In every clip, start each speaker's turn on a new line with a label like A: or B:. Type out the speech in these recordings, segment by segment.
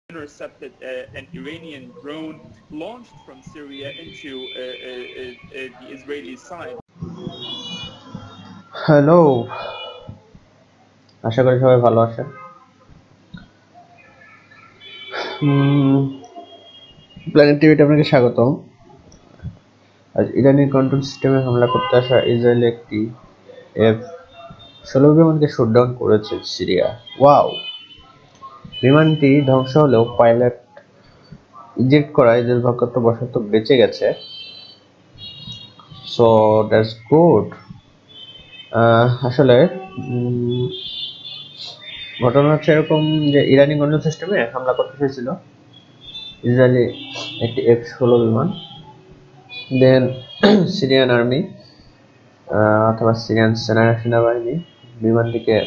A: intercepted an Iranian drone launched from Syria into the Israeli side.
B: Hello, আশা করি সবাই ভালো আছেন। প্ল্যানেট টিভিতে আপনাকে স্বাগতম। আজ ইরানি কন্ট্রোল সিস্টেমে হামলা করতে আসা ইসরায়েল একটি F-16 বিমানকে শুটডাউন করেছে সিরিয়া। ওয়াও! বিমানটি ধ্বংস হলেও পাইলট ইজেক্ট করায় দুর্ভাগ্যবশত বেঁচে গেছে। So that's good. আসলে ঘটনা হচ্ছে এরকম যে ইরানি কন্ট্রোল সিস্টেমে হামলা করতে চেয়েছিল ইসরায়েলি একটি F-16 বিমান। দেন সিরিয়ান আর্মি অথবা সিরিয়ান সেনাবাহিনী বিমানটিকে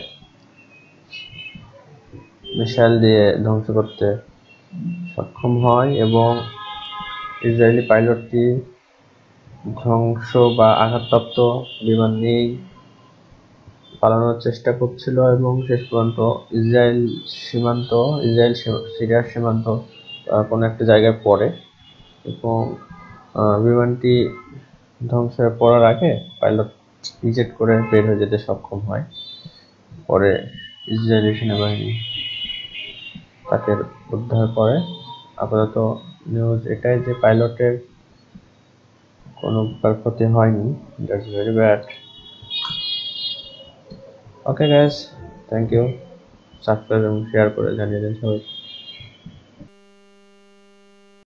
B: মিসাইল দিয়ে ধ্বংস করতে সক্ষম হয় এবং ইসরায়েলি পাইলটটি ধ্বংস বা আঘাতপ্রাপ্ত বিমান নিয়েই পালানোর চেষ্টা করছিল এবং শেষ পর্যন্ত ইসরায়েল সিরিয়ার সীমান্ত কোনো একটা জায়গায় পড়ে এবং বিমানটি ধ্বংস হয়ে পড়ার আগে পাইলট ইজেক্ট করে বের হয়ে যেতে সক্ষম হয়। পরে ইসরায়েলি সেনাবাহিনী তাকে উদ্ধার করে। আপাতত নিউজ এটাই যে পাইলটের কোনো ক্ষতি হয়নি। That's very bad. Okay guys, thank you. Subscribe এবং শেয়ার করে জানিয়ে দিন সবাই।